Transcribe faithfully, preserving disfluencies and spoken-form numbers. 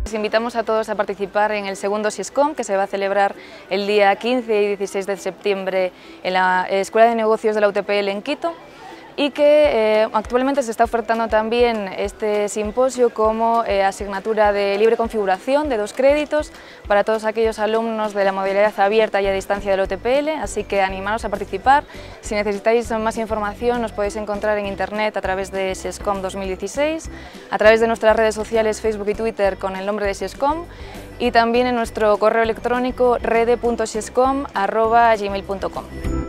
Les invitamos a todos a participar en el segundo SIESCOM, que se va a celebrar el día quince y dieciséis de septiembre en la Escuela de Negocios de la U T P L en Quito, y que eh, actualmente se está ofertando también este simposio como eh, asignatura de libre configuración de dos créditos para todos aquellos alumnos de la modalidad abierta y a distancia de la U T P L, así que animaros a participar. Si necesitáis más información nos podéis encontrar en internet a través de SIESCOM dos mil dieciséis, a través de nuestras redes sociales Facebook y Twitter con el nombre de SIESCOM y también en nuestro correo electrónico rede punto siescom arroba gmail punto com.